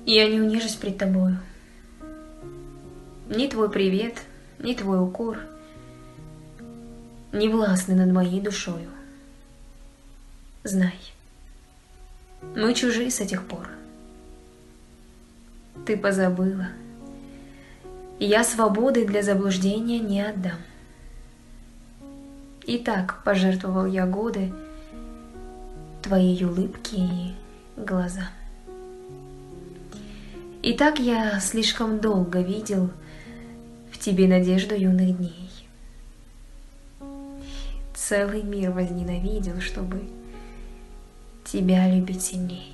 Я не унижусь пред тобою. Ни твой привет, ни твой укор не властны над моей душою. Знай, мы чужие с этих пор. Ты позабыла, и я свободы для заблуждения не отдам. И так пожертвовал я годы твоей улыбки и глаза. И так я слишком долго видел в тебе надежду юных дней. Целый мир возненавидел, чтобы тебя любить сильней.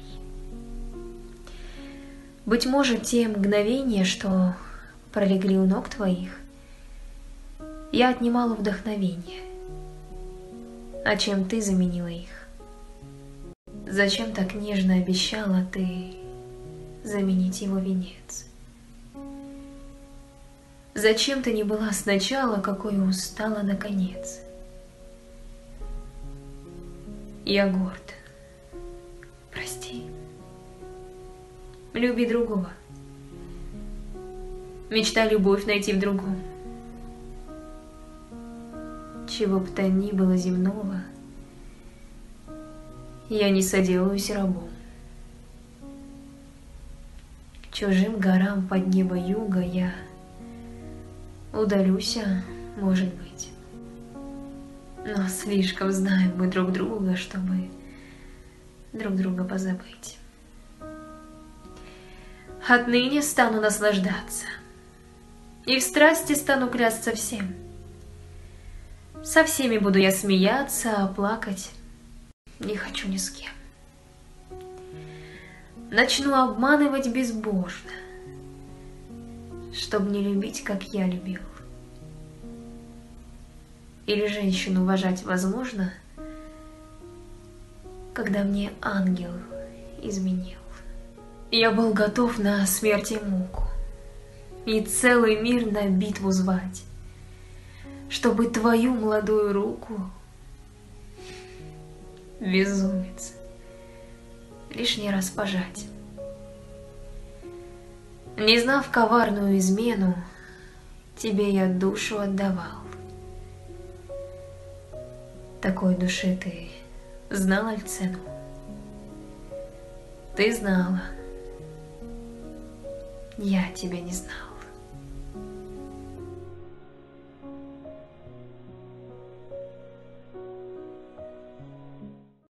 Быть может, те мгновения, что пролегли у ног твоих, я отнимала вдохновение. А чем ты заменила их? Зачем так нежно обещала ты заменить его венец? Зачем ты не была сначала, какой устала наконец? Я горд. Прости. Люби другого. Мечтай любовь найти в другом. Чего бы то ни было земного, я не соделаюсь рабом. К чужим горам под небо юга я удалюся, может быть. Но слишком знаем мы друг друга, чтобы друг друга позабыть. Отныне стану наслаждаться, и в страсти стану клясться всем. Со всеми буду я смеяться, а плакать не хочу ни с кем. Начну обманывать безбожно, чтоб не любить, как я любил. Или женщину уважать возможно, когда мне ангел изменил. Я был готов на смерть и муку, и целый мир на битву звать, чтобы твою молодую руку, безумец, лишний раз пожать. Не знав коварную измену, тебе я душу отдавал. Такой души ты знала ль цену? Ты знала, я тебя не знал.